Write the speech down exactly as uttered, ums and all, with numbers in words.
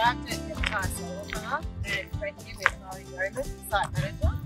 back at Nevertire Solar Farm and Frankie with Bomen, Site Manager.